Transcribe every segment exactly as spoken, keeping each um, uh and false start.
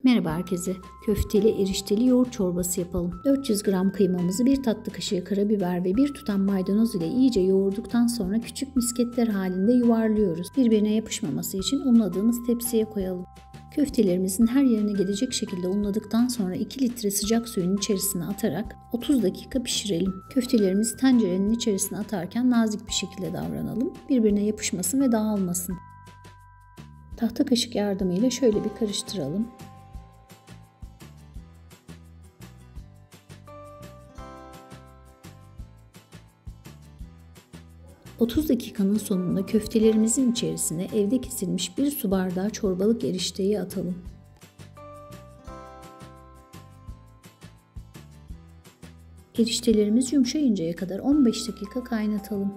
Merhaba herkese. Köfteli erişteli yoğurt çorbası yapalım. dört yüz gram kıymamızı, bir tatlı kaşığı karabiber ve bir tutam maydanoz ile iyice yoğurduktan sonra küçük misketler halinde yuvarlıyoruz. Birbirine yapışmaması için unladığımız tepsiye koyalım. Köftelerimizin her yerine gelecek şekilde unladıktan sonra iki litre sıcak suyun içerisine atarak otuz dakika pişirelim. Köftelerimizi tencerenin içerisine atarken nazik bir şekilde davranalım. Birbirine yapışmasın ve dağılmasın. Tahta kaşık yardımıyla şöyle bir karıştıralım. otuz dakikanın sonunda köftelerimizin içerisine evde kesilmiş bir su bardağı çorbalık erişteyi atalım. Eriştelerimiz yumuşayıncaya kadar on beş dakika kaynatalım.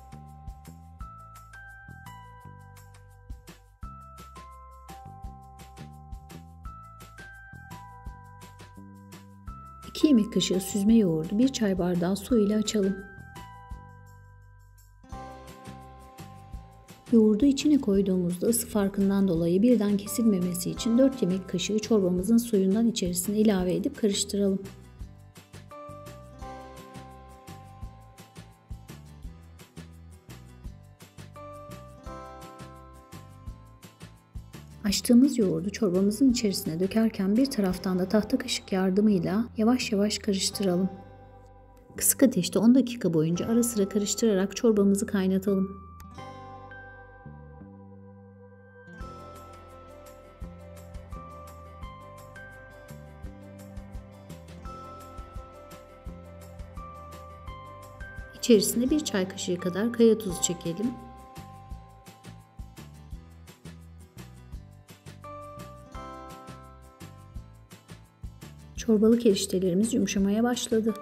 iki yemek kaşığı süzme yoğurdu bir çay bardağı su ile açalım. Yoğurdu içine koyduğumuzda ısı farkından dolayı birden kesilmemesi için dört yemek kaşığı çorbamızın suyundan içerisine ilave edip karıştıralım. Açtığımız yoğurdu çorbamızın içerisine dökerken bir taraftan da tahta kaşık yardımıyla yavaş yavaş karıştıralım. Kısık ateşte on dakika boyunca ara sıra karıştırarak çorbamızı kaynatalım. İçerisine bir çay kaşığı kadar kaya tuzu çekelim. Çorbalık eriştelerimiz yumuşamaya başladı.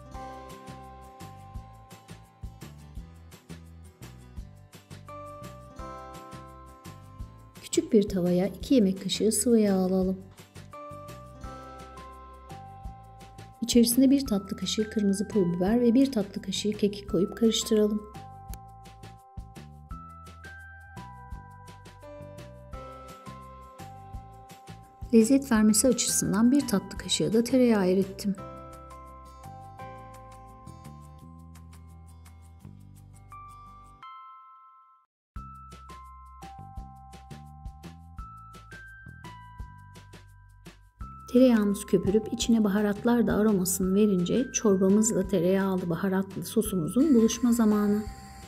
Küçük bir tavaya iki yemek kaşığı sıvı yağ alalım. İçerisine bir tatlı kaşığı kırmızı pul biber ve bir tatlı kaşığı kekik koyup karıştıralım. Lezzet vermesi açısından bir tatlı kaşığı da tereyağı erittim. Tereyağımız köpürüp içine baharatlar da aromasını verince çorbamızla tereyağlı baharatlı sosumuzun buluşma zamanı.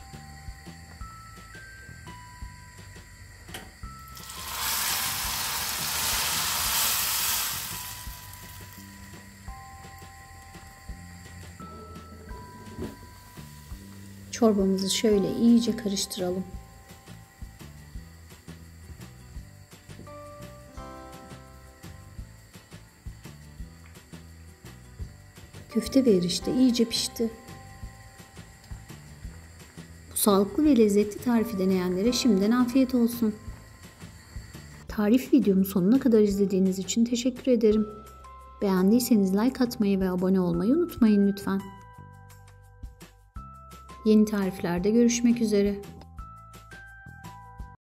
Çorbamızı şöyle iyice karıştıralım. Köfte ve erişte iyice pişti. Bu sağlıklı ve lezzetli tarifi deneyenlere şimdiden afiyet olsun. Tarif videomu sonuna kadar izlediğiniz için teşekkür ederim. Beğendiyseniz like atmayı ve abone olmayı unutmayın lütfen. Yeni tariflerde görüşmek üzere.